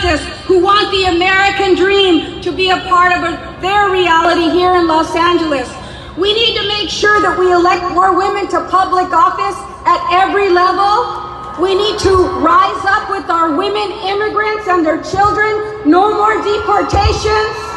justice who want the American dream to be a part of their reality here in Los Angeles. We need to make sure that we elect more women to public office at every level. We need to rise up with our women immigrants and their children. No more deportations.